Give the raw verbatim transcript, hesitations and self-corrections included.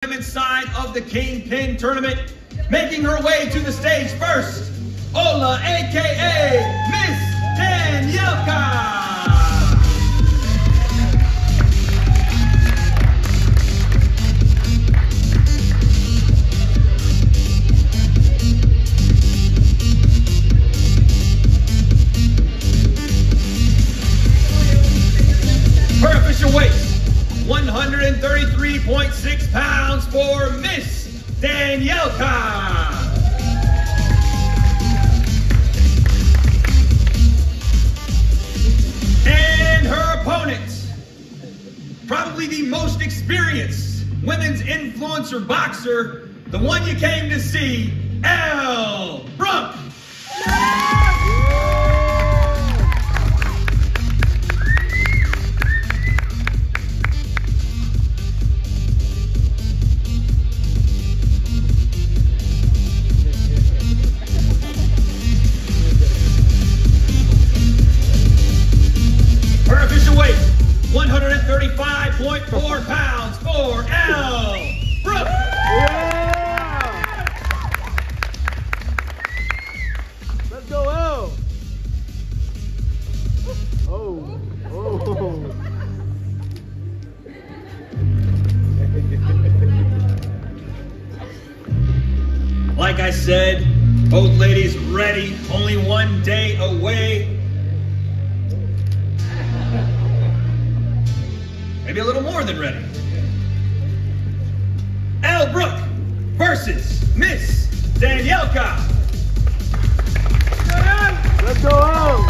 women's side of the Kingpin tournament. Making her way to the stage first, Ola, A K A Miss Danielka. Her official weight, one hundred thirty-three point six pounds for Miss Danielka. And her opponent, probably the most experienced women's influencer boxer, the one you came to see, Elle, Brooke. Her official weight, one hundred thirty-five point four pounds for Elle, Brooke. Yeah! Let's go, Elle. Oh, oh. Like I said, both ladies ready, only one day away. Maybe a little more than ready. Elle Brooke versus Miss Danielka. Let's go, Elle.